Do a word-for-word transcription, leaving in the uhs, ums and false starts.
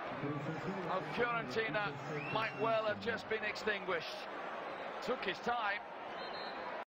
of Fiorentina might well have just been extinguished. Took his time.